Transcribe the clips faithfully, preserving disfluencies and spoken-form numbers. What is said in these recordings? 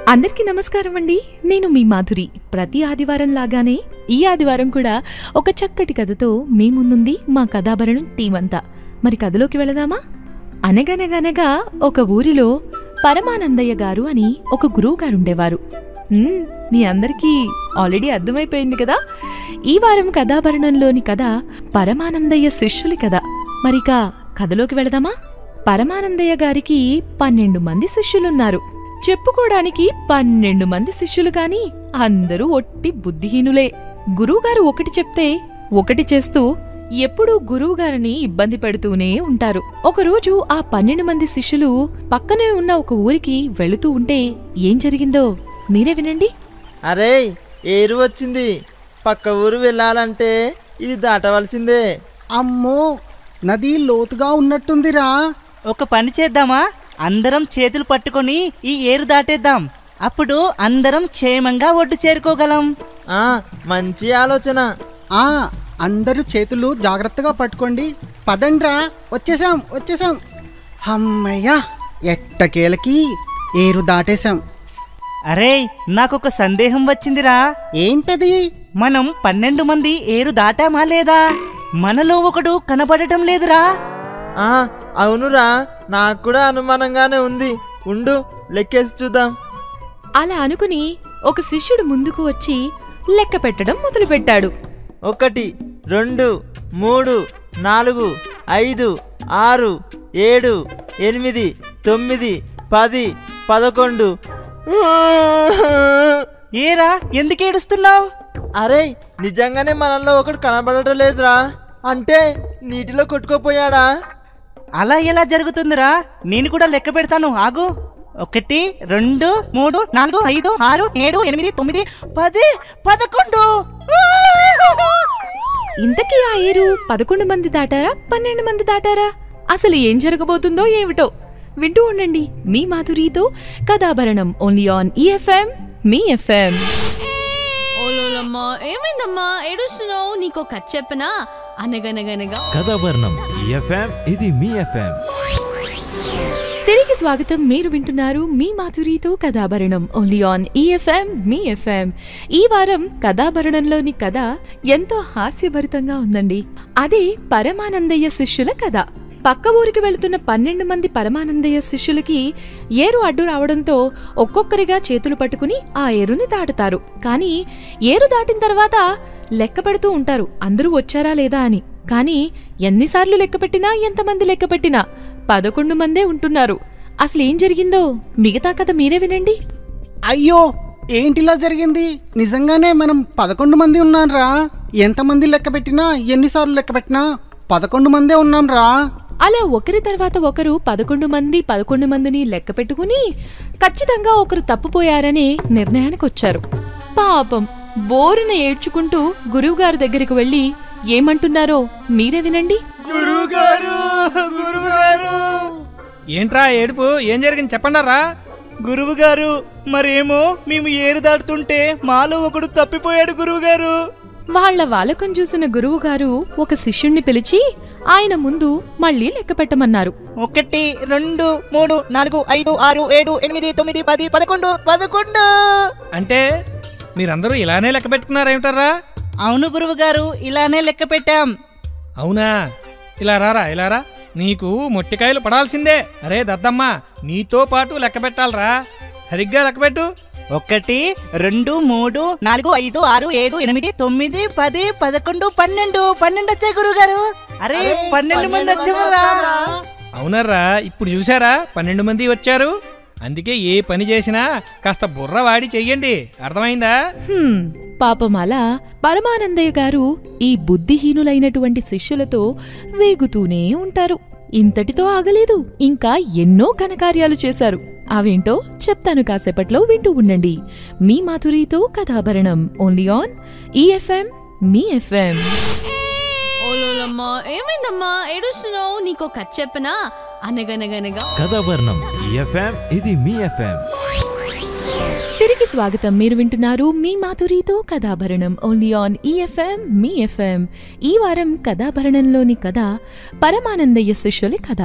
అందరికీ నమస్కారం అండి. నేను మీ మాధురి. ప్రతి ఆదివారం లాగానే ఈ ఆదివారం కూడా ఒక చక్కటి కథతో మీ ముందుంది మా కథాభరణం టీం అంతా. మరి కథలోకి వెళదామా? అనగనగనగా ఒక ఊరిలో పరమానందయ్య గారు అని ఒక గురువు గారు ఉండేవారు. మీ అందరికీ ఆల్రెడీ అర్థమైపోయింది కదా. ఈ వారం కథాభరణంలోని కథ పరమానందయ్య శిష్యులి కథ. మరిక కథలోకి వెళదామా? పరమానందయ్య గారికి పన్నెండు మంది శిష్యులున్నారు. చెప్పుకోవడానికి పన్నెండు మంది శిష్యులు కాని అందరూ ఒట్టి బుద్ధిహీనులే. గురువుగారు ఒకటి చెప్తే ఒకటి చేస్తూ ఎప్పుడూ గురువుగారిని ఇబ్బంది పెడుతూనే ఉంటారు. ఒకరోజు ఆ పన్నెండు మంది శిష్యులు పక్కనే ఉన్న ఒక ఊరికి వెళుతూ ఉంటే ఏం జరిగిందో మీరే వినండి. అరే, ఏరు వచ్చింది. పక్క ఊరు వెళ్ళాలంటే ఇది దాటవలసిందే. అమ్మో, నది లోతుగా ఉన్నట్టుందిరా. ఒక పని చేద్దామా? అందరం చేతులు పట్టుకొని ఈ ఏరు దాటేద్దాం. అప్పుడు అందరం క్షేమంగా ఒడ్డు చేరుకోగలం. ఆ మంచి ఆలోచన. ఆ అందరూ చేతులు జాగ్రత్తగా పట్టుకోండి. పదండ్రా, వచ్చేసాం వచ్చేసాం. అమ్మయ్యా, ఎట్టకేలకి ఏరు దాటేశాం. అరే, నాకొక సందేహం వచ్చిందిరా. ఏంటది? మనం పన్నెండు మంది ఏరు దాటామా లేదా? మనలో ఒకడు కనబడటం లేదురా. ఆ అవునురా, నాకు కూడా అనుమానంగానే ఉంది. ఉండు, లెక్కేసి చూద్దాం. అలా అనుకుని ఒక శిష్యుడు ముందుకు వచ్చి లెక్క పెట్టడం మొదలుపెట్టాడు. ఒకటి, రెండు, మూడు, నాలుగు, ఐదు, ఆరు, ఏడు, ఎనిమిది, తొమ్మిది, పది, పదకొండు. ఏరా, ఎందుకు ఏడుస్తున్నావు? అరే, నిజంగానే మనల్లో ఒకడు కనబడటం లేదురా. అంటే నీటిలో కొట్టుకోపోయాడా? అలా ఎలా జరుగుతుందిరా? నేను కూడా లెక్క పెడతాను, ఆగు. ఒకటి, రెండు, మూడు, నాలుగు, ఐదు, ఆరు, ఏడు, ఎనిమిది, తొమ్మిది, పది, పదకొండు. ఇంతకీ ఆ ఏరు పదకొండు మంది దాటారా, పన్నెండు మంది దాటారా? అసలు ఏం జరగబోతుందో ఏమిటో వింటూ ఉండండి మీ మాధురితో కథాభరణం. ఓన్లీ ఆన్ ఈ ఎఫ్ఎం, మీ ఎఫ్ఎం. ఓలోలమ్మా, ఏమైందమ్మా ఏడుస్తున్నావు? నీకో కథ చెప్పనా? అనగనగనగా కథాభరణం ఈ ఎఫ్ఎం, ఇది మీ ఎఫ్ఎం. తిరిగి స్వాగతం. మీరు వింటున్నారు మీ మాధురితో కథాభరణం. ఓన్లీ ఆన్ ఈ ఎఫ్ఎం, మీ ఎఫ్ఎం. ఈ వారం కథాభరణంలోని కథ ఎంతో హాస్యభరితంగా ఉందండి. అదే పరమానందయ్య శిష్యుల కథ. పక్క ఊరికి వెళుతున్న పన్నెండు మంది పరమానందయ్య శిష్యులకి ఏరు అడ్డు రావడంతో ఒక్కొక్కరిగా చేతులు పట్టుకుని ఆ ఏరుని దాటుతారు. కానీ ఏరు దాటిన తర్వాత లెక్క పెడుతూ ఉంటారు, అందరూ వచ్చారా లేదా అని. కానీ ఎన్నిసార్లు లెక్క పెట్టినా, ఎంతమంది లెక్క పెట్టినా పదకొండు మందే ఉంటున్నారు. అసలేం జరిగిందో మిగతా కథ మీరే వినండి. అయ్యో, ఏంటిలా జరిగింది? నిజంగానే మనం పదకొండు మంది ఉన్నాంరా. ఎంతమంది లెక్క పెట్టినా, ఎన్నిసార్లు లెక్క పెట్టినా పదకొండు మందే ఉన్నాంరా. అలా ఒకరి తర్వాత ఒకరు పదకొండు మంది పదకొండు మందిని లెక్క పెట్టుకుని ఖచ్చితంగా ఒకరు తప్పుపోయారనే నిర్ణయానికి వచ్చారు. పాపం బోరున ఏడ్చుకుంటూ గురువుగారు దగ్గరికి వెళ్లి ఏమంటున్నారో మీరే వినండి. గురువుగారు, గురువుగారు. ఏంట్రా ఏడుపు? ఏం జరిగింది చెప్పండారా? గురువుగారు, మరేమో మేము ఏరు దాటుతుంటే మాలో ఒకడు తప్పిపోయాడు గురువుగారు. వాళ్ల వాలకం చూసిన గురువుగారు ఒక శిష్యుణ్ణి పిలిచి ఆయన ముందు మళ్లీ లెక్క పెట్టమన్నారు. ఒకటి, రెండు, మూడు, నాలుగు, ఐదు, ఆరు, ఏడు, ఎనిమిది, తొమ్మిది, పది, పదకొండు. పదకొండు అంటే మీరందరూ ఇలానే లెక్క పెట్టుకున్నారేమిటారా? అవును గురువుగారు, ఇలానే లెక్క పెట్టాం. అవునా? ఇలా రారా, ఇలా రా. నీకు మొట్టికాయలు పడాల్సిందే. అరే దద్దమ్మా, నీతో పాటు లెక్క పెట్టాలరా. సరిగ్గా లెక్క పెట్టు. ఒకటి, రెండు, మూడు, నాలుగు, ఐదు, ఆరు, ఏడు, ఎనిమిది, తొమ్మిది, పది, పదకొండు, పన్నెండు. పన్నెండు వచ్చాయి గురువుగారు. అరే, పన్నెండు మంది వచ్చారా? అవునర్రా, ఇప్పుడు చూసారా పన్నెండు మంది వచ్చారు. అందుకే ఏ పని చేసినా కాస్త బుర్ర వాడి చెయ్యండి, అర్థమైందా? పాపం అలా పరమానందయ్య గారు ఈ బుద్ధిహీనులైనటువంటి శిష్యులతో వేగుతూనే ఉంటారు. ఇంతటితో ఆగలేదు, ఇంకా ఎన్నో ఘనకార్యాలు చేశారు. అవేంటో చెప్తాను కాసేపట్లో, వింటూ ఉండండి మీ మాధురితో కథాభరణం. ఓన్లీ ఆన్ ఈ ఎఫ్ఎం, మీ ఎఫ్ఎం. ఓలోలమ్మా, ఏమైందమ్మా ఏడుస్తున్నావు? నీకో కథ చెప్పనా? అనగనగనగా కథాభరణం ఈ ఎఫ్ఎం, ఇది మీ ఎఫ్ఎం. తిరిగి స్వాగతం. మీరు వింటున్నారు మీ మాధురితో కథాభరణం. ఓన్లీ ఆన్ ఈ ఎఫ్ఎం, మీ ఎఫ్ఎం. ఈ వారం కథాభరణంలోని కథ పరమానందయ్య శిష్యులి కథ.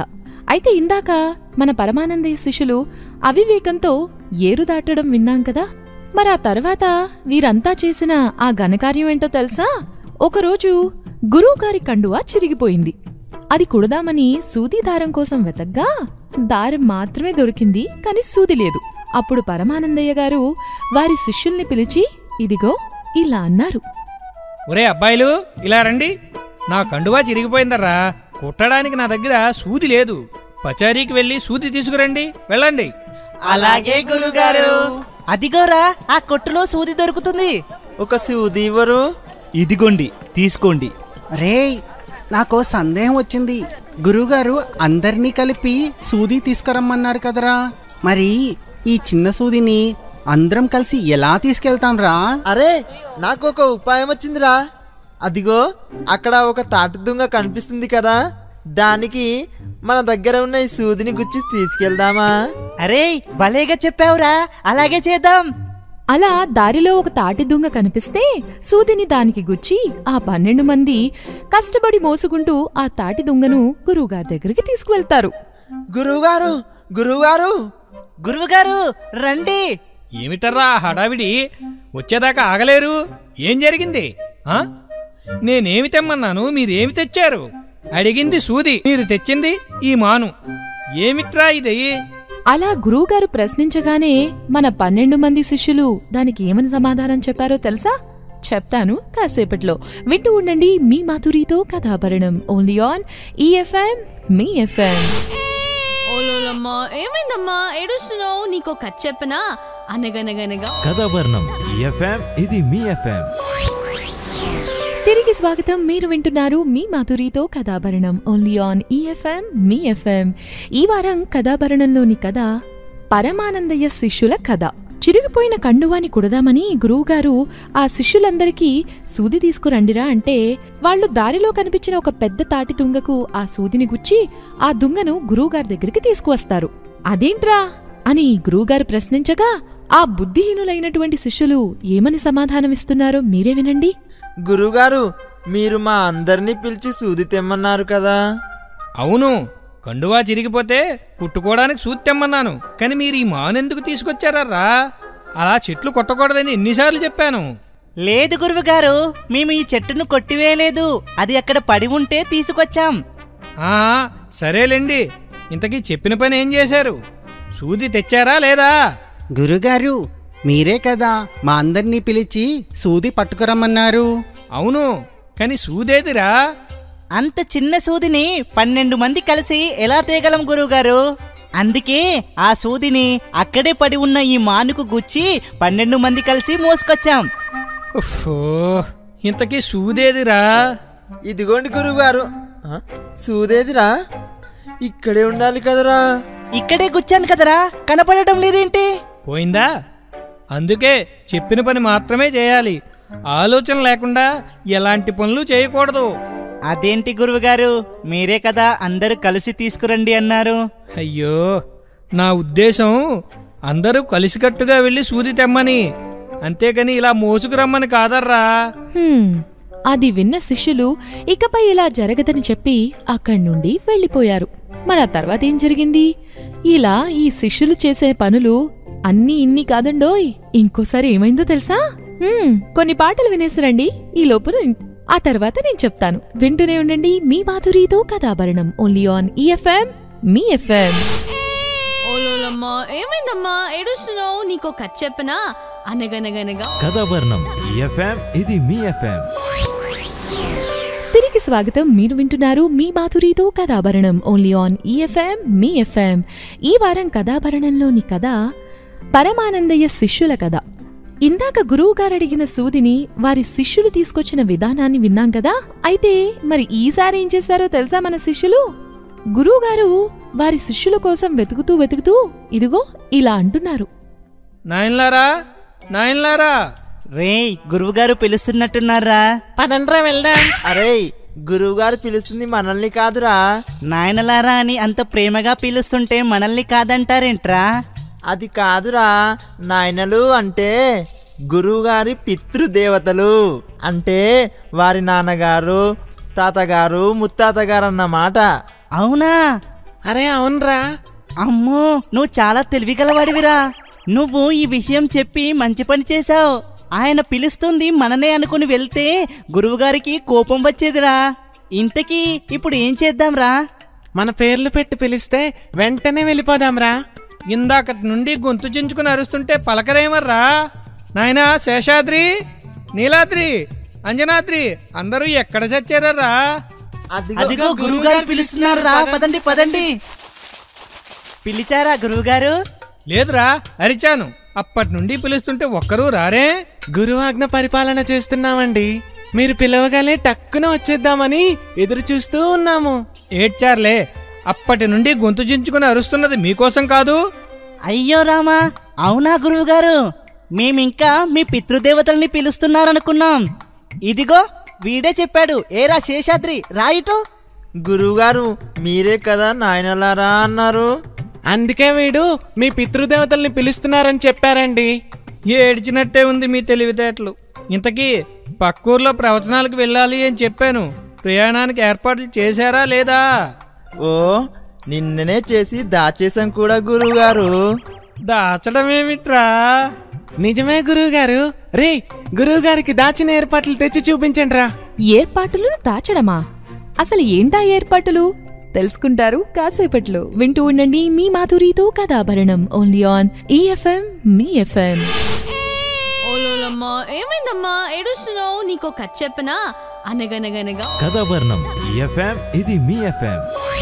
అయితే ఇందాక మన పరమానందయ్య శిష్యులు అవివేకంతో ఏరు దాటడం విన్నాం కదా. మరి ఆ తర్వాత వీరంతా చేసిన ఆ ఘనకార్యం ఏంటో తెలుసా? ఒకరోజు గురువుగారి కండువా చిరిగిపోయింది. అది కుడదామని సూది దారం కోసం వెతగ్గా దారం మాత్రమే దొరికింది, కాని సూది లేదు. అప్పుడు పరమానందయ్య గారు వారి శిష్యుల్ని పిలిచి ఇదిగో ఇలా అన్నారు. ఒరే అబ్బాయిలు, ఇలా రండి. నా కండువా చిరిగిపోయిందర్రా. కుట్టడానికి నా దగ్గర సూది లేదు. పచారీకి వెళ్ళి సూది తీసుకురండి, వెళ్ళండి. అలాగే గురుగారు. అదిగోరా, ఆ కొట్టులో సూది దొరుకుతుంది. ఒక సూది ఇవ్వరు? ఇదిగోండి, తీసుకోండి. రేయ్, నాకు సందేహం వచ్చింది. గురువుగారు అందరినీ కలిపి సూది తీసుకురమ్మన్నారు కదరా, మరి ఈ చిన్న సూదిని అందరం కలిసి ఎలా తీసుకెళ్తాం రా? అరే, నాకు ఒక ఉపాయం వచ్చిందిరా. అదిగో అక్కడ ఒక తాటి దుంగ కనిపిస్తుంది కదా, దానికి మన దగ్గర ఉన్న ఈ సూదిని గుచ్చి తీసుకెళ్దామా? అరే భలేగా చెప్పావురా, అలాగే చేద్దాం. అలా దారిలో ఒక తాటి దుంగ కనిపిస్తే సూదిని దానికి గుచ్చి ఆ పన్నెండు మంది కష్టపడి మోసుకుంటూ ఆ తాటి దుంగను గురువుగారి దగ్గరికి తీసుకువెళ్తారు. గురువుగారు, గురువుగారు, గురువుగారు రండి. ఏమిటర్రా హడావిడి? వచ్చేదాకా ఆగలేరు? ఏం జరిగింది? ఆ నేనేమి తెమ్మన్నాను, మీరేమి తెచ్చారు? అడిగింది సూది, మీరు తెచ్చింది ఈ మాను. ఏమిట్రా ఇది? అలా గురువుగారు ప్రశ్నించగానే మన పన్నెండు మంది శిష్యులు దానికి ఏమని సమాధానం చెప్పారో తెలుసా? చెప్తాను కాసేపట్లో. వింటూ ఉండండి మీ మాధురితో కథాభరణం, ఓన్లీ ఆన్ ఈ ఎఫ్ఎం మీ ఎఫ్ఎం. ఓలోలమ్మా, ఏమైందమ్మా ఏడుస్తున్నావు? నీకో కథ చెప్పనా? అనగనగనగా కథాభరణం ఈ ఎఫ్ఎం, ఇది మీ ఎఫ్ఎం. తిరిగి స్వాగతం. మీరు వింటున్నారు మీ మాధురితో కథాభరణం, ఓన్లీ ఆన్ ఈ ఎఫ్ఎం మీ ఎఫ్ఎం. ఈ వారం కథాభరణంలోని కథ పరమానందయ్య శిష్యుల కథ. చిరిగిపోయిన కండువాని కుడదామని గురువుగారు ఆ శిష్యులందరికీ సూది తీసుకురండిరా అంటే వాళ్లు దారిలో కనిపించిన ఒక పెద్ద తాటి దుంగకు ఆ సూదిని గుచ్చి ఆ దుంగను గురువుగారి దగ్గరికి తీసుకువస్తారు. అదేంట్రా అని గురువుగారు ప్రశ్నించగా ఆ బుద్ధిహీనులైనటువంటి శిష్యులు ఏమని సమాధానమిస్తున్నారో మీరే వినండి. గురువుగారు, మీరు మా అందరినీ పిలిచి సూది తెమ్మన్నారు కదా. అవును, కండువా చిరిగిపోతే కుట్టుకోవడానికి సూది తెమ్మన్నాను, కానీ మీరు ఈ మానెందుకు తీసుకొచ్చారా? అలా చెట్లు కొట్టకూడదని ఎన్నిసార్లు చెప్పాను. లేదు గురువుగారు, మేము ఈ చెట్టును కొట్టివేయలేదు, అది అక్కడ పడి ఉంటే తీసుకొచ్చాం. ఆ సరేలేండి, ఇంతకీ చెప్పిన పని ఏం చేశారు? సూది తెచ్చారా లేదా? గురుగారు, మీరే కదా మా అందరినీ పిలిచి సూది పట్టుకురమ్మన్నారు. అవును, కానీ సూదేదిరా? అంత చిన్న సూదిని పన్నెండు మంది కలిసి ఎలా తేగలం గురువుగారు? అందుకే ఆ సూదిని అక్కడే పడి ఉన్న ఈ మానుకు గుచ్చి పన్నెండు మంది కలిసి మోసుకొచ్చాం. ఓహో, ఇంతకీ సూదేదిరా? ఇదిగోండి గురువుగారు. ఆ, సూదేదిరా? ఇక్కడే ఉండాలి కదరా. ఇక్కడే గుచ్చాను కదరా, కనపడటం లేదేంటి? పోయిందా? అందుకే చెప్పిన పని మాత్రమే చేయాలి, ఆలోచన లేకుండా ఎలాంటి పనులు చేయకూడదు. అదేంటి గురువుగారు, మీరే కదా అందరూ కలిసి తీసుకురండి అన్నారు. అయ్యో, నా ఉద్దేశం అందరూ కలిసికట్టుగా వెళ్ళి సూది తెమ్మని, అంతేగాని ఇలా మోసుకురమ్మని కాదర్రా. హ్మ్, అది విన్న శిష్యులు ఇకపై ఇలా జరగదని చెప్పి అక్కడి నుండి వెళ్ళిపోయారు. మరి ఆ తర్వాత ఏం జరిగింది? ఇలా ఈ శిష్యులు చేసే పనులు అన్నీ ఇన్ని కాదండోయ్, ఇంకోసారి ఏమైందో తెలుసా? హ్మ్, కొన్ని పాటలు వినేసిరండి ఈ లోపల, ఆ తర్వాత నేను చెప్తాను. వింటూనే ఉండండి మీ మాధురితో కథాభరణం, ఓన్లీ ఆన్ ఈ ఎఫ్ఎం మీ ఎఫ్ఎం. ఓలోలమ్మా, ఏమైందమ్మా ఏడుస్తున్నావు? నీకో కథ చెప్పనా? అనగనగనగా కథాభరణం ఈ ఎఫ్ఎం, ఇది మీ ఎఫ్ఎం. తిరిగి స్వాగతం. మీరు వింటున్నారు మీ మాధురితో కథాభరణం, ఓన్లీ ఆన్ ఈ ఎఫ్ఎం మీ ఎఫ్ఎం. ఈ వారం కథాభరణంలోని కథ పరమానందయ్య శిష్యుల కథ. ఇందాక గురువుగారు అడిగిన సూదిని వారి శిష్యులు తీసుకొచ్చిన విధానాన్ని విన్నాం కదా. అయితే మరి ఈసారి ఏం చేశారో తెలుసా మన శిష్యులు? గురువుగారు వారి శిష్యుల కోసం వెతుకుతూ వెతుకుతూ ఇదిగో ఇలా అంటున్నారు. నాయన్లారా, నాయన్లారా, రేయ్ గురువుగారు పిలుస్తున్నట్టున్నారా, పదండ్రా వెళ్దాం. అరే, గురువుగారు పిలుస్తుంది మనల్ని కాదురా. నాయనలారా అని అంత ప్రేమగా పిలుస్తుంటే మనల్ని కాదంటారేంట్రా? అది కాదురా, నాయనలు అంటే గురువుగారి పితృదేవతలు, అంటే వారి నాన్నగారు, తాతగారు, ముత్తాతగారు అన్నమాట. అవునా? అరే అవునరా. అమ్మో, నువ్వు చాలా తెలివిగలవాడివిరా. నువ్వు ఈ విషయం చెప్పి మంచి పని చేశావు. ఆయన పిలుస్తుంది మననే అనుకుని వెళ్తే గురువుగారికి కోపం వచ్చేదిరా. ఇంతకీ ఇప్పుడు ఏం చేద్దాంరా? మన పేర్లు పెట్టి పిలిస్తే వెంటనే వెళ్ళిపోదాంరా. ఇందాకటి నుండి గొంతు చించుకుని అరుస్తుంటే పలకరేమర్రా? నాయనా శేషాద్రి, నీలాద్రి, అంజనాద్రి అందరూ ఎక్కడ చచ్చారా? అదిగో గురువుగారు పిలుస్తున్నారా, పదండి పదండి. పిలిచారా గురువుగారు? లేదురా, అరిచాను. అప్పటి నుండి పిలుస్తుంటే ఒక్కరూ రారే. గురువాజ్ఞ పరిపాలన చేస్తున్నామండి. మీరు పిలవగానే టక్కున వచ్చేద్దామని ఎదురు చూస్తూ ఉన్నాము. ఏడ్చారులే, అప్పటి నుండి గొంతు చించుకుని అరుస్తున్నది మీకోసం కాదు. అయ్యో రామా, అవునా గురువుగారు? మేమింకా మీ పితృదేవతల్ని పిలుస్తున్నారనుకున్నాం. ఇదిగో వీడే చెప్పాడు. ఏరా శేషాద్రి, రాయిటు. గురువుగారు మీరే కదా నాయనలారా అన్నారు. అందుకే వీడు మీ పితృదేవతల్ని పిలుస్తున్నారని చెప్పారండి. ఏడ్చినట్టే ఉంది మీ తెలివితేటలు. ఇంతకీ పక్కూర్లో ప్రవచనాలకు వెళ్ళాలి అని చెప్పాను. ప్రయాణానికి ఏర్పాట్లు చేశారా లేదా? ఓ నిన్ననే చేసి దాచేశాం కూడా గురువుగారు. దాచడమేమిట్రా? నిజమే గురువుగారు. రే, గురువుగారికి దాచిన ఏర్పాట్లు తెచ్చి చూపించండి రా. ఏర్పాటులు దాచడమా? అసలు ఏంటా ఏర్పాటులు? తెలుసుకుంటారు కాసేపట్లో. వింటూ ఉండండి మీ మాధురితో కథాభరణం, ఓన్లీ ఆన్ ఈ ఎఫ్ఎం మీ ఎఫ్ఎం. ఓలోలమ్మా, ఏమైందమ్మా ఏడుస్తున్నావు? నీకో కథ చెప్పనా? అనగనగనగా కథాభరణం ఈ ఎఫ్ఎం, ఇది మీ ఎఫ్ఎం.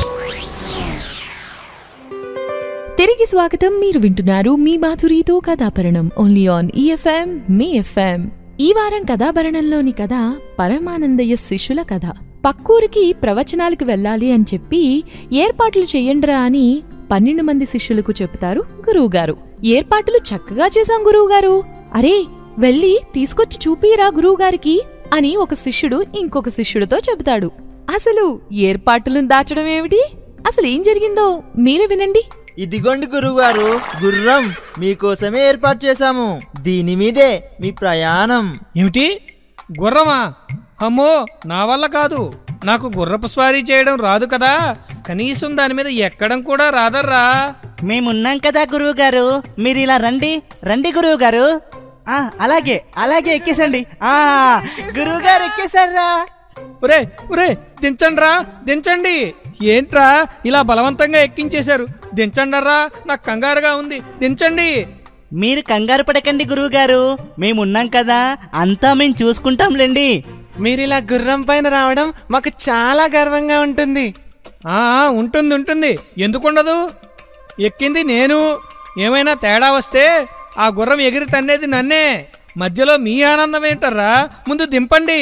తిరిగి స్వాగతం. మీరు వింటున్నారు మీ మాధురితో కథాభరణం, ఓన్లీ ఆన్ ఈ ఎఫ్ఎం మీ ఎఫ్ఎం. ఈ వారం కథాభరణంలోని కథ పరమానందయ్య శిష్యుల కథ. పక్కూరికి ప్రవచనాలకు వెళ్ళాలి అని చెప్పి ఏర్పాట్లు చెయ్యండ్రా అని పన్నెండు మంది శిష్యులకు చెప్తారు గురువుగారు. ఏర్పాట్లు చక్కగా చేశాం గురువుగారు. అరే వెళ్ళి తీసుకొచ్చి చూపిరా గురువుగారికి అని ఒక శిష్యుడు ఇంకొక శిష్యుడితో చెబుతాడు. అసలు ఏర్పాట్లను దాచడం ఏమిటి? అసలు ఏం జరిగిందో మీరే వినండి. ఇదిగోండి గురువుగారు, గుర్రం మీకోసమే ఏర్పాటు చేశాము. దీని మీదే మీ ప్రయాణం. ఏమిటి, గుర్రమా? అమ్మో, నా వల్ల కాదు. నాకు గుర్రపు స్వారీ చేయడం రాదు కదా. కనీసం దాని మీద ఎక్కడం కూడా రాదర్రా. మేమున్నాం కదా గురువుగారు, మీరు ఇలా రండి రండి గురువుగారు. ఆ అలాగే అలాగే ఎక్కేసండి. ఆ గురువుగారు ఎక్కేశారా? ఒరే ఒరే దించండ్రా, దించండి. ఏంట్రా ఇలా బలవంతంగా ఎక్కించేశారు? దించండర్రా, నాకు కంగారుగా ఉంది, దించండి. మీరు కంగారు పడకండి గురువుగారు, మేమున్నాం కదా, అంతా మేము చూసుకుంటాంలేండి. మీరిలా గుర్రం పైన రావడం మాకు చాలా గర్వంగా ఉంటుంది. ఆ ఉంటుంది ఉంటుంది, ఎందుకుండదు? ఎక్కింది నేను. ఏమైనా తేడా వస్తే ఆ గుర్రం ఎగిరి తన్నేది నన్నే. మధ్యలో మీ ఆనందం ఏంటర్రా? ముందు దింపండి.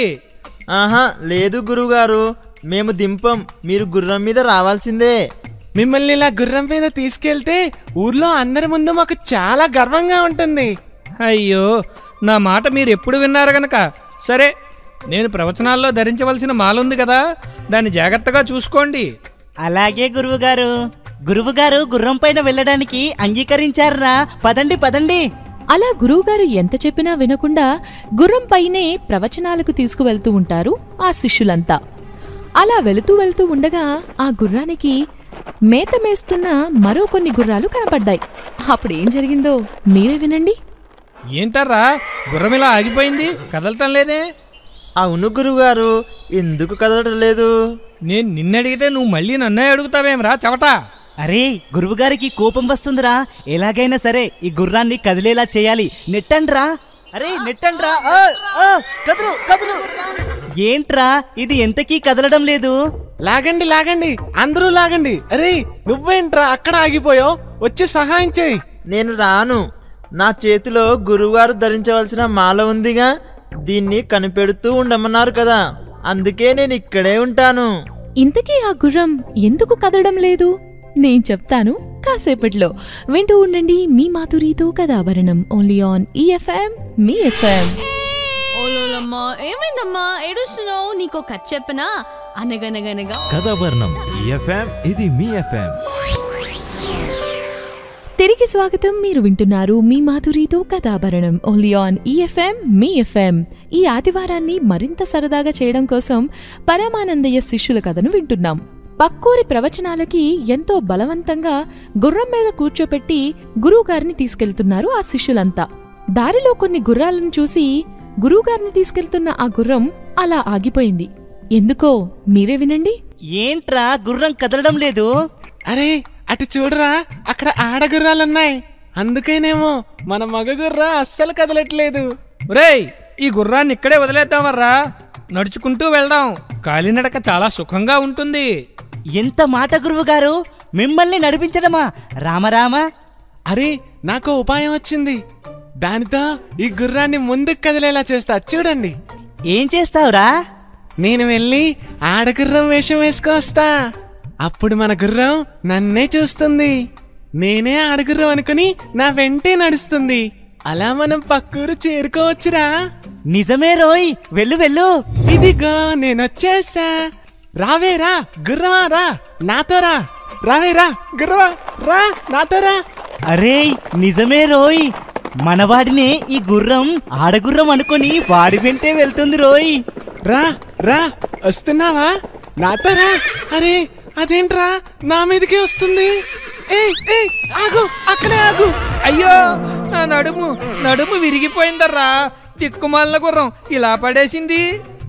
ఆహా లేదు గురువుగారు, మేము దింపం. మీరు గుర్రం మీద రావాల్సిందే. మిమ్మల్ని ఇలా గుర్రం మీద తీసుకెళ్తే ఊర్లో అందరి ముందు మాకు చాలా గర్వంగా ఉంటుంది. అయ్యో, నా మాట మీరు ఎప్పుడు విన్నారు గనక. సరే, నేను ప్రవచనాల్లో ధరించవలసిన మాలుంది కదా, దాన్ని జాగ్రత్తగా చూసుకోండి. అలాగే గురువుగారు. గురువుగారు గుర్రం పైన వెళ్ళడానికి అంగీకరించారా? పదండి పదండి. అలా గురువుగారు ఎంత చెప్పినా వినకుండా గుర్రం పైనే ప్రవచనాలకు తీసుకువెళ్తూ ఉంటారు ఆ శిష్యులంతా. అలా వెళుతూ వెళ్తూ ఉండగా ఆ గుర్రానికి మేత మేస్తున్న మరో కొన్ని గుర్రాలు కనపడ్డాయి. అప్పుడేం జరిగిందో మీరే వినండి. ఏంటర్రా, గుర్రం ఇలా ఆగిపోయింది, కదలటం లేదే? అవును గురువుగారు, ఎందుకు కదలటం లేదు? నేను నిన్నడిగితే నువ్వు మళ్ళీ నన్నే అడుగుతావేమ్రా చవటా? అరే, గురువుగారికి కోపం వస్తుందిరా. ఎలాగైనా సరే ఈ గుర్రాన్ని కదిలేలా చేయాలి. నెట్టండ్రా. అరే నెట్టండ్రా. కదులు కదులు. ఏంట్రా ఇది ఎంతకీ కదలడం లేదు? లాగండి లాగండి, అందరూ లాగండి. అరే నువ్వేంట్రా అక్కడ ఆగిపోయావు? వచ్చి సహాయం చేయి. నేను రాను. నా చేతిలో గురువుగారు ధరించవలసిన మాల ఉందిగా, దీన్ని కనిపెడుతూ ఉండమన్నారు కదా, అందుకే నేను ఇక్కడే ఉంటాను. ఇంతకీ ఆ గుర్రం ఎందుకు కదలడం లేదు? నేను చెప్తాను కాసేపట్లో. వింటూ ఉండండి మీ మాధురితో కథాభరణం, ఓన్లీ ఆన్ ఈ ఎఫ్ఎం మీ ఎఫ్ఎం. ఓలోలమ్మా, ఏమైందమ్మా ఏడుస్తున్నావు? నీకో కథ చెప్పనా? అనగనగనగా కథాభరణం ఈ ఎఫ్ఎం, ఇది మీ ఎఫ్ఎం. తిరిగి స్వాగతం. మీరు వింటున్నారు మీ మాధురితో కథాభరణం, ఓన్లీ ఆన్ ఈ ఎఫ్ఎం మీ ఎఫ్ఎం. ఈ ఆదివారాన్ని మరింత సరదాగా చేయడం కోసం పరమానందయ్య శిష్యుల కథను వింటున్నాం. పక్కూరి ప్రవచనాలకి ఎంతో బలవంతంగా గుర్రం మీద కూర్చోపెట్టి గురువుగారిని తీసుకెళ్తున్నారు ఆ శిష్యులంతా. దారిలో కొన్ని గుర్రాలను చూసి గురువుగారిని తీసుకెళ్తున్న ఆ గుర్రం అలా ఆగిపోయింది. ఎందుకో మీరే వినండి. ఏంట్రా గుర్రం కదలడం లేదు? అరే అటు చూడరా, అక్కడ ఆడగుర్రాలున్నాయి. అందుకేనేమో మన మగ గుర్ర అస్సలు కదలట్లేదు. ఒరేయ్, ఈ గుర్రాన్ని ఇక్కడే వదిలేద్దామర్రా, నడుచుకుంటూ వెళ్దాం. కాలినడక చాలా సుఖంగా ఉంటుంది. ఎంత మాట గురువుగారు, మిమ్మల్ని నడిపించడమా? రామరామ. అరే నాకు ఉపాయం వచ్చింది. దానితో ఈ గుర్రాన్ని ముందుకు కదిలేలా చేస్తా, చూడండి. ఏం చేస్తావురా? నేను వెళ్ళి ఆడగుర్రం వేషం వేసుకొస్తా. అప్పుడు మన గుర్రం నన్నే చూస్తుంది. నేనే ఆడగుర్రం అనుకుని నా వెంటే నడుస్తుంది. అలా మనం పక్కూరు చేరుకోవచ్చురా. నిజమే రోయ్, వెళ్ళు వెళ్ళు. ఇదిగో నేనొచ్చేసా. రావేరా గుర్రమా, రా నాతో రా. రావేరా గుర్రమా, రా నాతో రా. అరే నిజమే రోయ్, మనవాడినే ఈ గుర్రం ఆడగుర్రం అనుకుని వాడి వెంటే వెళ్తుంది రోయ్. రా రా, వస్తున్నావా? నాతో రా. అరే అదేంట్రా నా మీదకే వస్తుంది? ఏ ఏ ఆగు, అక్కడే ఆగు. అయ్యో, నా నడుము నడుము విరిగిపోయిందర్రా. తిక్కుమాలిన గుర్రం ఇలా పడేసింది.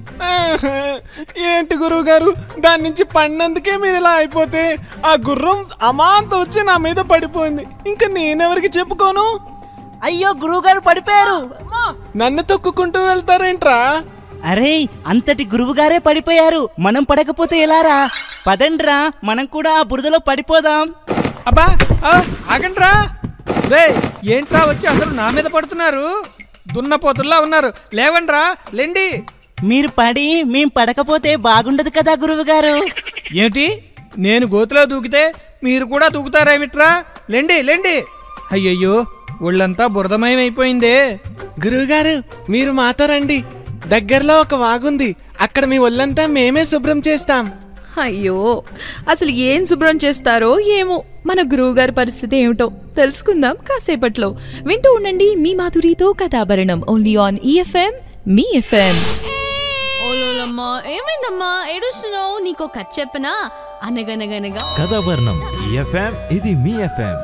ఏంటి గురువు గారు, దాని నుంచి పడినందుకే మీరు ఇలా అయిపోతే ఆ గుర్రం అమాంత వచ్చి నా మీద పడిపోయింది. ఇంకా నేనెవరికి చెప్పుకోను? అయ్యో గురువుగారు పడిపోయారు. నన్ను తొక్కుకుంటూ వెళ్తారేంట్రా? అరే అంతటి గురువుగారే పడిపోయారు, మనం పడకపోతే ఎలారా? పదండ్రా, మనం కూడా ఆ బురదలో పడిపోదాం. అబ్బా, ఆగండ్రా. రే, ఏంట్రా వచ్చి అందరూ నా మీద పడుతున్నారు? దున్నపోతుల్లా ఉన్నారు. లేవండ్రా, లెండి. మీరు పడి మేం పడకపోతే బాగుండదు కదా గురువుగారు. ఏమిటి, నేను గోతులో దూకితే మీరు కూడా దూకుతారేమిట్రా? లెండి లెండి. అయ్యయ్యో, ఒళ్ళంతా బురదమయం అయిపోయిందే. గురువుగారు మీరు మాతో రండి. దగ్గరలో ఒక వాగుంది, అక్కడ మీ ఒళ్ళంతా మేమే శుభ్రం చేస్తాం. అయ్యో, అసలు ఏం శుభ్రం చేస్తారో ఏమో. మన గురువుగారి పరిస్థితి ఏమిటో తెలుసుకుందాం కాసేపట్లో. వింటూ ఉండండి మీ మాధురితో కథాభరణం, ఓన్లీ ఆన్ ఈ ఎఫ్ఎం మీ ఎఫ్ఎం. ఓలోలమ్మా, ఏమైందమ్మా ఏడుస్తున్నావు? నీకో కథ చెప్పనా? అనగనగనగా కథాభరణం ఈ ఎఫ్ఎం, ఇది మీ ఎఫ్ఎం.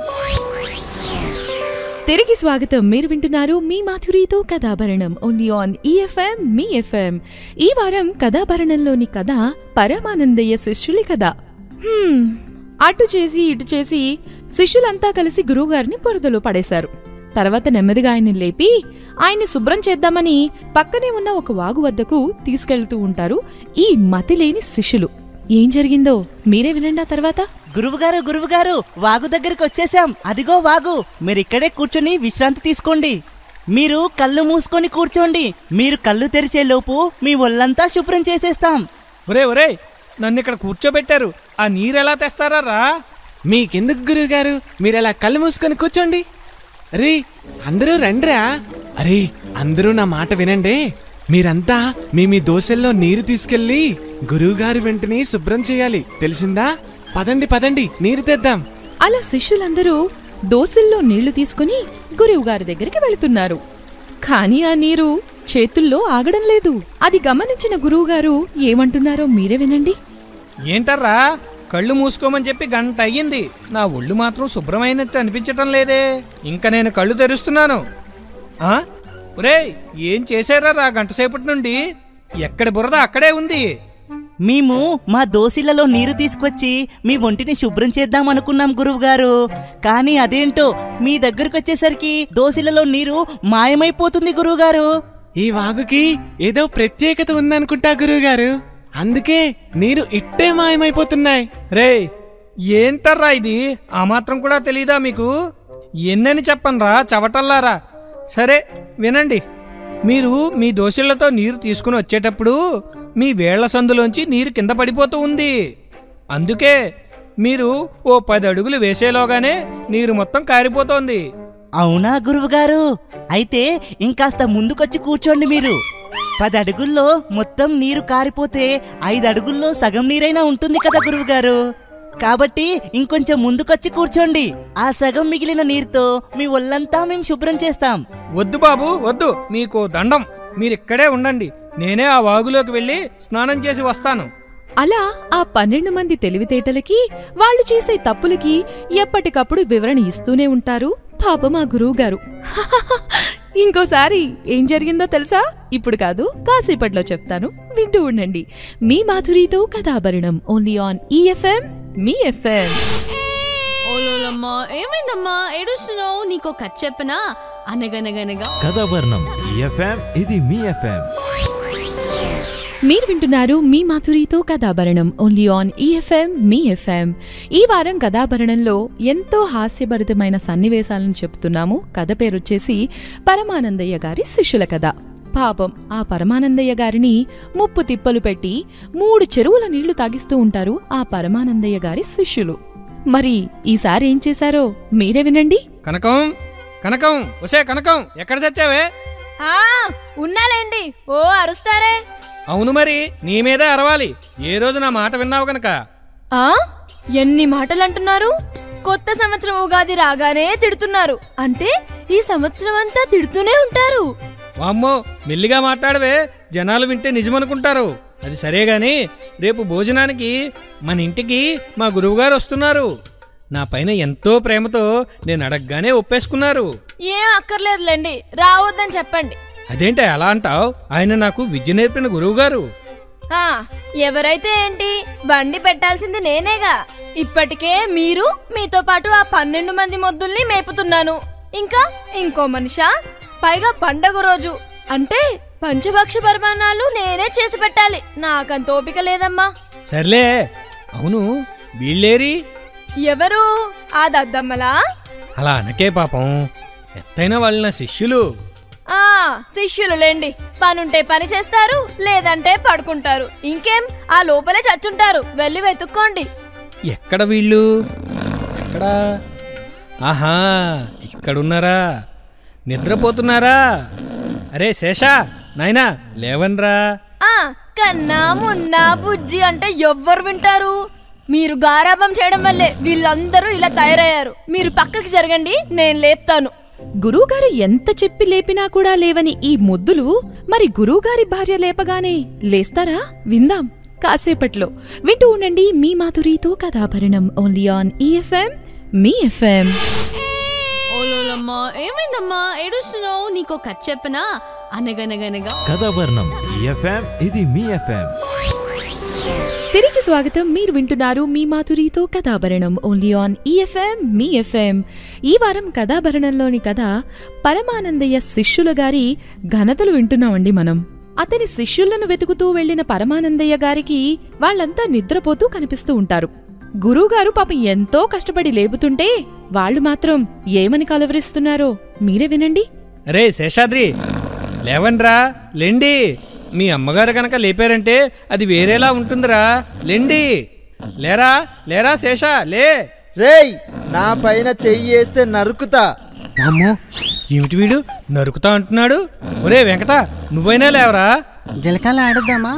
తిరిగి స్వాగతం. మీరు వింటున్నారు మీ మాధురితో కథాభరణం, ఓన్లీ ఆన్ ఈ ఎఫ్ఎం మీ ఎఫ్ఎం. ఈ వారం కథాభరణంలోని కథ పరమానందయ్య శిష్యులి కథ. హ్మ్, అటు చేసి ఇటు చేసి శిష్యులంతా కలిసి గురువుగారిని బురదలో పడేశారు. తర్వాత నెమ్మదిగా ఆయన్ని లేపి ఆయన్ని శుభ్రం చేద్దామని పక్కనే ఉన్న ఒక వాగు వద్దకు తీసుకెళ్తూ ఉంటారు ఈ మతిలేని శిష్యులు. ఏం జరిగిందో మీరే వినండి. ఆ తర్వాత గురువుగారు గురువుగారు వాగు దగ్గరికి వచ్చేసాం. అదిగో వాగు, మీరు ఇక్కడే కూర్చొని విశ్రాంతి తీసుకోండి. మీరు కళ్ళు మూసుకొని కూర్చోండి. మీరు కళ్ళు తెరిచే లోపు మీ ఒళ్ళంతా శుభ్రం చేసేస్తాం. ఒరే ఒరే, నన్ను ఇక్కడ కూర్చోబెట్టారు, ఆ నీరెలా తెస్తారా రా? మీకెందుకు గురువుగారు, మీరు అలా కళ్ళు మూసుకొని కూర్చోండి. అరే అందరూ రండ్రా. అరే అందరూ నా మాట వినండి. మీరంతా మీ మీ దోశల్లో నీరు తీసుకెళ్లి గురువుగారి వెంటనే శుభ్రం చేయాలి, తెలిసిందా? పదండి పదండి, నీరు తెద్దాం. అలా శిష్యులందరూ దోసిల్లో నీళ్లు తీసుకుని గురువుగారి దగ్గరికి వెళుతున్నారు. కాని ఆ నీరు చేతుల్లో ఆగడం లేదు. అది గమనించిన గురువుగారు ఏమంటున్నారో మీరే వినండి. ఏంటర్రా, కళ్ళు మూసుకోమని చెప్పి గంట అయ్యింది, నా ఒళ్ళు మాత్రం శుభ్రమైనట్టు అనిపించటం లేదే. ఇంకా నేను కళ్ళు తెరుస్తున్నాను. ఆ ఒరే, ఏం చేశారా గంట సేపటి నుండి? ఎక్కడ బురద అక్కడే ఉంది. మేము మా దోసిళ్లలో నీరు తీసుకొచ్చి మీ ఒంటిని శుభ్రం చేద్దాం అనుకున్నాం గురువుగారు. కానీ అదేంటో మీ దగ్గరకు వచ్చేసరికి దోసిళ్లలో నీరు మాయమైపోతుంది గురువుగారు. ఈ వాగుకి ఏదో ప్రత్యేకత ఉందనుకుంటా గురువుగారు, అందుకే నీరు ఇట్టే మాయమైపోతున్నాయి. రే, ఏంటర్రా ఇది? ఆ మాత్రం కూడా తెలీదా మీకు? ఎన్నని చెప్పనరా చవటల్లారా. సరే వినండి. మీరు మీ దోశలతో నీరు తీసుకుని వచ్చేటప్పుడు మీ వేళ్ల సందులోంచి నీరు కింద పడిపోతూ ఉంది. అందుకే మీరు ఓ పది అడుగులు వేసేలోగానే నీరు మొత్తం కారిపోతోంది. అవునా గురువుగారు? అయితే ఇంకాస్త ముందుకొచ్చి కూర్చోండి. మీరు పది అడుగుల్లో మొత్తం నీరు కారిపోతే ఐదు అడుగుల్లో సగం నీరైనా ఉంటుంది కదా గురువుగారు. కాబట్టి ఇంకొంచెం ముందుకొచ్చి కూర్చోండి. ఆ సగం మిగిలిన నీరుతో మీ ఒళ్ళంతా మేము శుభ్రం చేస్తాం. వద్దు బాబు వద్దు, మీకు దండం. మీరిక్కడే ఉండండి, నేనే ఆ వాగులోకి వెళ్ళి స్నానం చేసి వస్తాను. అలా ఆ పన్నెండు మంది తెలివితేటలకి వాళ్ళు చేసే తప్పులకి ఎప్పటికప్పుడు వివరణ ఇస్తూనే ఉంటారు పాపం ఆ గురువుగారు. ఇంకోసారి ఏం జరిగిందో తెలుసా? ఇప్పుడు కాదు, కాసేపట్లో చెప్తాను, వింటూ ఉండండి. మీ మాధురితో కథాభరణం ఓన్లీ ఆన్ ఈ ఎఫ్ఎం మీ ఎఫ్ఎం. ఓలోలమ్మా, ఏమైందమ్మా ఏడుస్తున్నావు? నీకో కథ చెప్పనా? అనగనగనగా కథాభరణం ఈ ఎఫ్ఎం, ఇది మీ ఎఫ్ఎం. మీరు వింటున్నారు మీ మాధురితో కథాభరణం ఓన్లీ ఆన్ ఈ ఎఫ్ఎం మీ ఎఫ్ఎం. ఈ వారం కథాభరణంలో ఎంతో హాస్యభరితమైన సన్నివేశాలను చెప్తున్నాము. కథ పేరొచ్చేసి పరమానందయ్య గారి శిష్యుల కథ. పాపం ఆ పరమానందయ్య గారిని ముప్పు తిప్పలు పెట్టి మూడు చెరువుల నీళ్లు తాగిస్తూ ఉంటారు ఆ పరమానందయ్య గారి శిష్యులు. మరి ఈసారి ఏం చేశారో మీరే వినండి. కనకం కనకం ఒసే కనకం, ఎక్కడ చచ్చావే? ఉన్నాలేండి. ఓ అరుస్తారే. అవును, మరి నీ మీదే అరవాలి. ఏ రోజు నా మాట విన్నావు కనుక. ఆ ఎన్ని మాటలంటున్నారు? కొత్త సంవత్సరం ఉగాది రాగానే తిడుతున్నారు అంటే ఈ సంవత్సరం అంతా తిడుతూనే ఉంటారు. వామ్మో, మెల్లిగా మాట్లాడవే, జనాలు వింటే నిజమనుకుంటారు. అది సరేగాని రేపు భోజనానికి మన ఇంటికి మా గురువుగారు వస్తున్నారు. నా పైన ఎంతో ప్రేమతో నేను అడగగానే ఒప్పేసుకున్నారు. ఏం అక్కర్లేదులేండి, రావద్దని చెప్పండి. అదేంటి అలా అంటావు? ఆయన నాకు విద్య నేర్పిన గురువుగారు. ఆ ఎవరైతే ఏంటి, బండి పెట్టాల్సింది నేనేగా. ఇప్పటికే మీరు మీతో పాటు ఆ పన్నెండు మంది మొద్దుల్ని మేపుతున్నాను. ఇంకా ఇంకో మనిషా? పైగా పండగ రోజు అంటే పంచభక్ష పరిమాణాలు నేనే చేసి పెట్టాలి. నాకంత ఓపిక లేదమ్మా. సర్లే, అవును వీళ్ళేరి? ఎవరు? ఆ దద్దమ్మలా? అలా అనకే పాపం, ఎత్తైన వాళ్ళ నా శిష్యులు. ఆ శిష్యులు లేండి, పనుంటే పని చేస్తారు, లేదంటే పడుకుంటారు. ఇంకేం ఆ లోపలే చచ్చుంటారు. వెళ్ళి వెతుక్కోండి. ఎక్కడ వీళ్ళు? ఎక్కడా? ఆహా, ఇక్కడున్నారా? నిద్రపోతున్నారా? అరే శేషా, నాయనా లేవన్రా. ఆ కన్నా మున్నా బుజ్జి అంటే ఎవ్వరు వింటారు? మీరు గారాబం చేయడం వల్లే వీళ్ళందరూ ఇలా తయారయ్యారు. మీరు పక్కకి జరగండి, నేను లేపుతాను. గురువుగారు ఎంత చెప్పి లేపినా కూడా లేవని ఈ ముద్దులు మరి గురువుగారి భార్య లేపగానే లేస్తారా? విందాం కాసేపట్లో. వింటూ ఉండండి మీ మాధురితో కథాభరణం ఓన్లీ ఆన్ ఈ ఎఫ్ఎం మీ ఎఫ్ఎం. ఓలోలమ్మా, ఏమైందమ్మా ఏడుస్తున్నావు? నీకో కథ చెప్పనా? అనగనగనగా కథాభరణం ఈ ఎఫ్ఎం, ఇది మీ ఎఫ్ఎం. తిరిగి స్వాగతం. మీరు వింటున్నారు మీ మాధురితో కథాభరణం ఓన్లీ ఆన్ ఈ ఎఫ్ఎం మీ ఎఫ్ఎం. ఈ వారం కథాభరణంలోని కథ పరమానందయ్య శిష్యుల గారి ఘనతలు వింటున్నామండి మనం. అతని శిష్యులను వెతుకుతూ వెళ్లిన పరమానందయ్య గారికి వాళ్లంతా నిద్రపోతూ కనిపిస్తూ ఉంటారు. గురువుగారు పాపం ఎంతో కష్టపడి లేపుతుంటే వాళ్లు మాత్రం ఏమని కలవరిస్తున్నారో మీరే వినండి. అరే శేషాద్రి, లేవన్రా, లెండి. మీ అమ్మగారు కనుక లేపారంటే అది వేరేలా ఉంటుందిరా. లెండి, లేరా లేరా శేషా, లే. రేయ్, నా పైన చెయ్యి వేస్తే నరుకుతా. అమ్మో, ఏమిటి వీడు నరుకుతా అంటున్నాడు? ఒరే వెంకట, నువ్వైనా లేవరా. జలకాలు ఆడుద్దామా?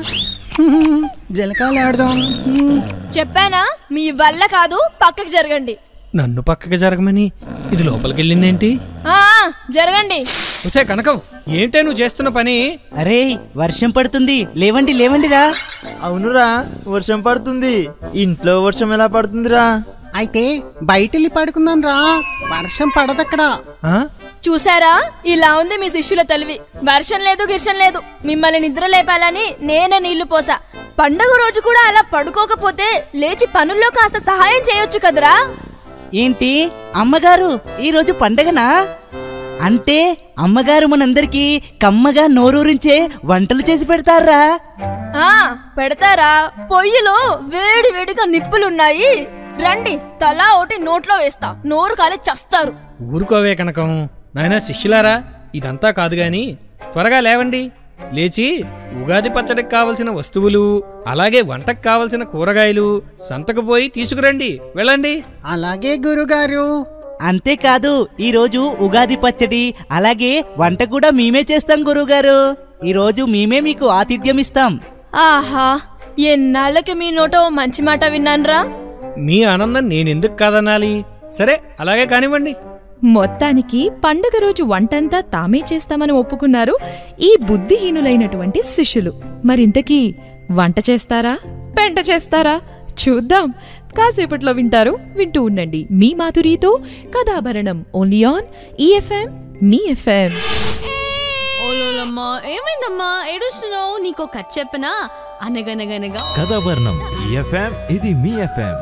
జలకాలు ఆడదాం. చెప్పానా, మీ వల్ల కాదు, పక్కకి జరగండి. నన్ను పక్కకి జరగమని ఇది లోపలికెళ్ళిందేంటి? ఆ జరగండి. ఒసే కనకం, ఏంటే నువ్వు చేస్తున్న పని? అరే వర్షం పడుతుంది, లేవండి లేవండిరా. అవునురా, వర్షం పడుతుంది. ఇంట్లో వర్షం ఎలా పడుతుందిరా? అయితే బయటెళ్ళి పడుకుందాం రా, వర్షం పడదక్కడ. చూసారా, ఇలా ఉంది మీ శిష్యుల తెలివి. వర్షం లేదు గిర్షం లేదు, మిమ్మల్ని నిద్ర లేపాలని నేనే నీళ్లు పోసా. పండగ రోజు కూడా అలా పడుకోకపోతే లేచి పనుల్లో కాస్త సహాయం చేయొచ్చు కదరా. ఏంటి అమ్మగారు ఈరోజు పండగనా? అంటే అమ్మగారు మనందరికీ కమ్మగా నోరూరించే వంటలు చేసి పెడతారా? ఆ పెడతారా. పొయ్యిలో వేడి వేడిగా నిప్పులున్నాయి, రండి తలా ఒకటి నోట్లో వేస్తా, నోరు కాలి చస్తారు. ఊరుకోవే కనకం. నాయనా శిష్యులారా, ఇదంతా కాదు గాని త్వరగా లేవండి. లేచి ఉగాది పచ్చడికి కావలసిన వస్తువులు, అలాగే వంటకు కావలసిన కూరగాయలు సంతకు పోయి తీసుకురండి. వెళ్ళండి. అలాగే గురుగారు. అంతేకాదు ఈరోజు ఉగాది పచ్చడి అలాగే వంట కూడా మేమే చేస్తాం గురుగారు. ఈరోజు మేమే మీకు ఆతిథ్యం ఇస్తాం. ఆహా, ఎన్నాళ్ళకి మీ నోట మంచి మాట విన్నాన్రా. మీ ఆనందం నేనెందుకు కాదనాలి? సరే అలాగే కానివ్వండి. మొత్తానికి పండుగ రోజు వంటంతా తామే చేస్తామని ఒప్పుకున్నారు ఈ బుద్ధిహీనులైనటువంటి శిష్యులు. మరింతకీ వంట చేస్తారా? పెంట చేస్తారా? చూద్దాం. కాసేపట్లో వింటారు. వింటూ ఉండండి మీ మాధురితో కథాభరణం. ఓన్లీ ఆన్ ఈ ఎఫ్ఎం మీ ఎఫ్ఎం. ఓలోలమ్మా, ఏమైందమ్మా ఏడుస్తున్నావు? నీకో కథ చెప్పనా? అనగనగనగా కథాభరణం ఈ ఎఫ్ఎం, ఇది మీ ఎఫ్ఎం.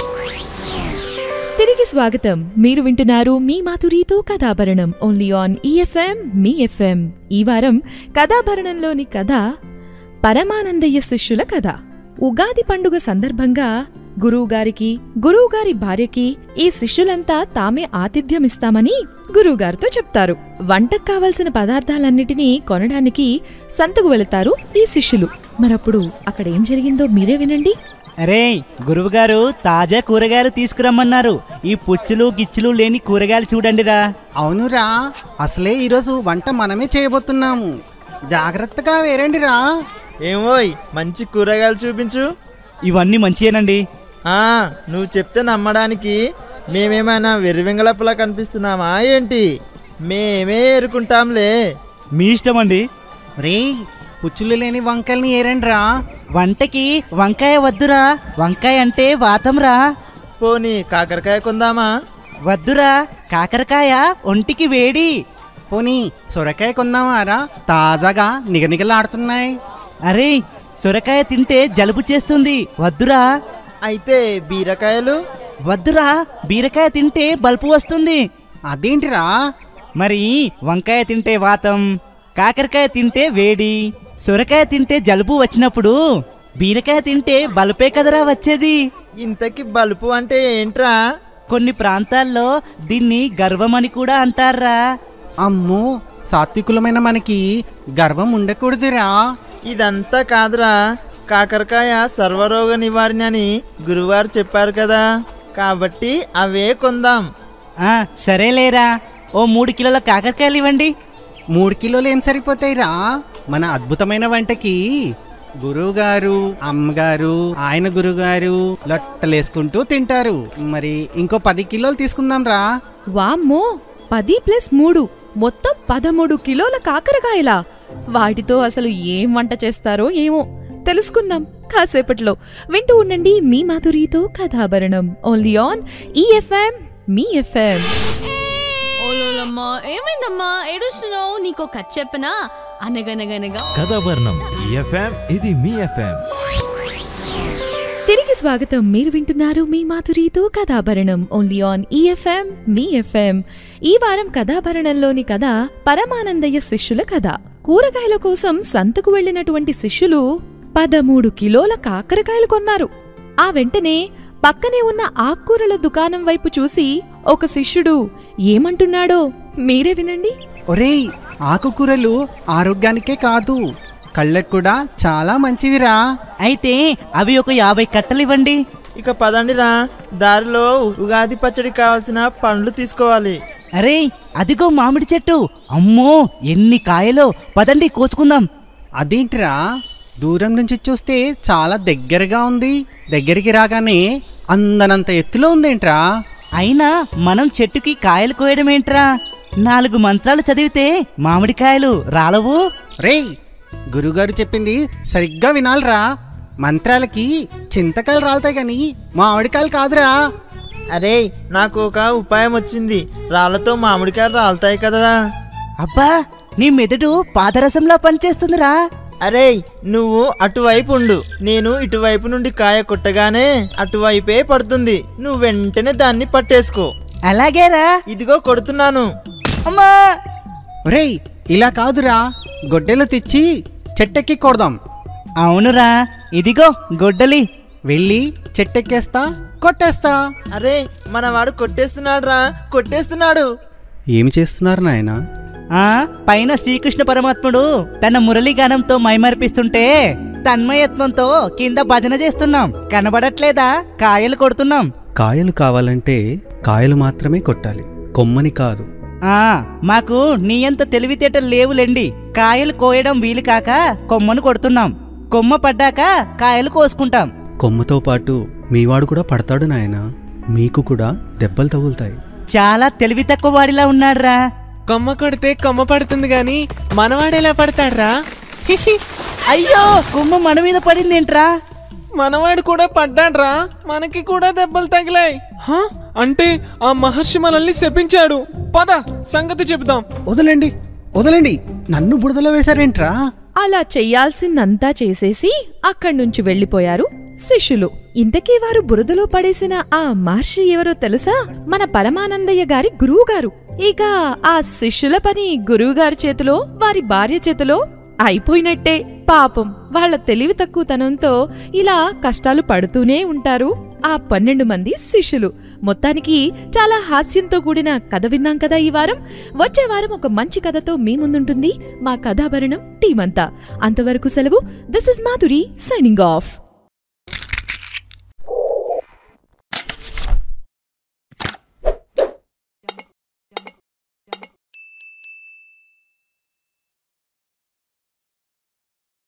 తిరిగి స్వాగతం. మీరు వింటున్నారు మీ మాధురితో కథాభరణం. ఓన్లీ ఆన్ ఈ ఎఫ్ఎం మీ ఎఫ్ఎం. ఈ వారం కథాభరణంలోని కథ పరమానందయ్య శిష్యుల కథ. ఉగాది పండుగ సందర్భంగా గురువుగారికి, గురువుగారి భార్యకి ఈ శిష్యులంతా తామే ఆతిథ్యమిస్తామని గురువుగారితో చెప్తారు. వంటకు కావలసిన పదార్థాలన్నిటినీ కొనడానికి సంతకు వెళతారు ఈ శిష్యులు. మరప్పుడు అక్కడ ఏం జరిగిందో మీరే వినండి. అరే, గురువుగారు తాజా కూరగాయలు తీసుకురమ్మన్నారు. ఈ పుచ్చులు గిచ్చులు లేని కూరగాయలు చూడండిరా. అవునురా, అసలే ఈరోజు వంట మనమే చేయబోతున్నాము. జాగ్రత్తగా వేరండిరా. ఏమోయ్, మంచి కూరగాయలు చూపించు. ఇవన్నీ మంచియేనండి. ఆ నువ్వు చెప్తే నమ్మడానికి మేమేమైనా వెర్రివెంగళప్పులా కనిపిస్తున్నామా ఏంటి? మేమే ఏరుకుంటాంలే. మీ ఇష్టమండి. రే, పుచ్చులు లేని వంకాయల్ని ఏరండిరా. వంటకి వంకాయ వద్దురా. వంకాయ అంటే వాతంరా. పోనీ కాకరకాయ కొందామా? వద్దురా, కాకరకాయ ఒంటికి వేడి. పోనీ సొరకాయ కొందామారా? తాజాగా నిగనిగలాడుతున్నాయి. అరే, సొరకాయ తింటే జలుబు చేస్తుంది. వద్దురా. అయితే బీరకాయలు? వద్దురా, బీరకాయ తింటే బల్పు వస్తుంది. అదేంటిరా? మరి వంకాయ తింటే వాతం, కాకరకాయ తింటే వేడి, సొరకాయ తింటే జలుబు వచ్చినప్పుడు బీరకాయ తింటే బలుపే కదరా వచ్చేది. ఇంతకి బలుపు అంటే ఏంట్రా? కొన్ని ప్రాంతాల్లో దీన్ని గర్వమని కూడా అంటారా. అమ్మో, సాత్వికులమైన మనకి గర్వం ఉండకూడదురా. ఇదంతా కాదురా, కాకరకాయ సర్వరోగ నివారణ అని గురువారు చెప్పారు కదా, కాబట్టి అవే కొందాం. ఆ సరేలేరా, ఓ మూడు కిలోల కాకరకాయలు ఇవ్వండి. మూడు కిలోలు ఏం సరిపోతాయిరా? మన అద్భుతమైన వంటకి గురువుగారు, అమ్మగారు, ఆయన గురుగారు లొట్టలేసుకుంటూ తింటారు. మరి ఇంకో పది కిలోలు తీసుకుందాం రా. వామ్మో, పది ప్లస్ మూడు మొత్తం పదమూడు కిలోల కాకరకాయలా? వాటితో అసలు ఏం వంట చేస్తారో ఏమో తెలుసుకుందాం కాసేపట్లో. వింటూ ఉండండి మీ మాధురితో కథాభరణం. ఓన్లీ ఆన్ ఈ ఎఫ్ఎం మీ ఎఫ్ఎం. ఓలోలమ్మా, ఏమైందమ్మా ఏడుస్తున్నావు? నీకో కథ చెప్పనా? అనగనగనగా కథాభరణం ఈ ఎఫ్ఎం, ఇది మీ ఎఫ్ఎం. తిరిగి స్వాగతం. మీరు వింటున్నారు మీ మాధురితో కథాభరణం. ఓన్లీ ఆన్ ఈ ఎఫ్ఎం మీ ఎఫ్ఎం. ఈ వారం కథాభరణంలోని కథ పరమానందయ్య శిష్యుల కథ. కూరగాయల కోసం సంతకు వెళ్లినటువంటి శిష్యులు పదమూడు కిలోల కాకరకాయలు కొన్నారు. ఆ వెంటనే పక్కనే ఉన్న ఆకుకూరల దుకాణం వైపు చూసి ఒక శిష్యుడు ఏమంటున్నాడో మీరే వినండి. ఒరేయ్, ఆకుకూరలు ఆరోగ్యానికే కాదు, కళ్ళకు కూడా చాలా మంచివిరా. అయితే అవి ఒక యాభై కట్టలు ఇవ్వండి. ఇక పదండిరా, దారిలో ఉగాది పచ్చడి కావాల్సిన పండ్లు తీసుకోవాలి. అరే, అదిగో మామిడి చెట్టు. అమ్మో, ఎన్ని కాయలో! పదండి కోసుకుందాం. అదేంటిరా, దూరం నుంచి చూస్తే చాలా దగ్గరగా ఉంది, దగ్గరికి రాగానే అందనంత ఎత్తులో ఉందేంట్రా? అయినా మనం చెట్టుకి కాయలు కోయడమేంట్రా? నాలుగు మంత్రాలు చదివితే మామిడికాయలు రాలవు. రేయ్, గురుగారు చెప్పింది సరిగ్గా వినాలిరా. మంత్రాలకి చింతకాయలు రాలతాయి గాని మామిడికాయలు కాదురా. అరే, నాకు ఒక ఉపాయం వచ్చింది. రాళ్లతో మామిడికాయలు రాలుతాయి కదరా. అబ్బా, నీ మెదడు పాదరసంలా పనిచేస్తుందిరా. అరే, నువ్వు అటువైపు ఉండు, నేను ఇటువైపు నుండి కాయ కొట్టగానే అటువైపే పడుతుంది. నువ్వు వెంటనే దాన్ని పట్టేసుకో. అలాగేరా. ఇదిగో కొడుతున్నాను. అమ్మా! రేయ్, ఇలా కాదురా, గొడ్డెలు తెచ్చి చెట్టెక్కి కొడదాం. అవునురా, ఇదిగో గొడ్డలి. వెళ్ళి చెట్టెక్కేస్తా, కొట్టేస్తా. అరే, మనవాడు కొట్టేస్తున్నాడు రా, కొట్టేస్తున్నాడు. ఏమి చేస్తున్నారు నాయనా? ఆ పైన శ్రీకృష్ణ పరమాత్ముడు తన మురళీగానంతో మైమర్పిస్తుంటే తన్మయత్వంతో కింద భజన చేస్తున్నాం. కనబడట్లేదా? కాయలు కొడుతున్నాం. కాయలు కావాలంటే కాయలు మాత్రమే కొట్టాలి, కొమ్మని కాదు. ఆ మాకు నీ అంత తెలివితేటలు లేవులేండి. కాయలు కోయడం వీలు కాక కొమ్మను కొడుతున్నాం. కొమ్మ పడ్డాక కాయలు కోసుకుంటాం. కొమ్మతో పాటు మీవాడు కూడా పడతాడు నాయనా, మీకు కూడా దెబ్బలు తగులుతాయి. చాలా తెలివి తక్కువ వాడిలా ఉన్నాడ్రా. కొమ్మ కొడితే కొమ్మ పడుతుంది గాని మనవాడేలా పడతాడ్రా? అయ్యో, కొమ్మ మన మీద పడిందేంట్రా? మనవాడు కూడా పడ్డాడ్రా, మనకి కూడా దెబ్బలు తగిలాయి. అంటే ఆ మహర్షి మనల్ని శపించాడు. పద సంగతి చెప్దాం. వదలండి వదలండి, నన్ను బురదలో వేశారేంట్రా? అలా చెయ్యాల్సిందంతా చేసేసి అక్కడి నుంచి వెళ్లిపోయారు శిష్యులు. ఇంతకీ వారు బురదలో పడేసిన ఆ మహర్షి ఎవరో తెలుసా? మన పరమానందయ్య గారి గురువుగారు. ఇక ఆ శిష్యుల పని గురువుగారి చేతిలో, వారి భార్య చేతిలో అయిపోయినట్టే. పాపం వాళ్ల తెలివి తక్కువతనంతో ఇలా కష్టాలు పడుతూనే ఉంటారు ఆ పన్నెండు మంది శిష్యులు. మొత్తానికి చాలా హాస్యంతో కూడిన కథ విన్నాం కదా ఈ వారం. వచ్చే వారం ఒక మంచి కథతో మీ ముందుంటుంది మా కథాభరణం టీం అంతా. అంతవరకు సెలవు. This is Madhuri signing of.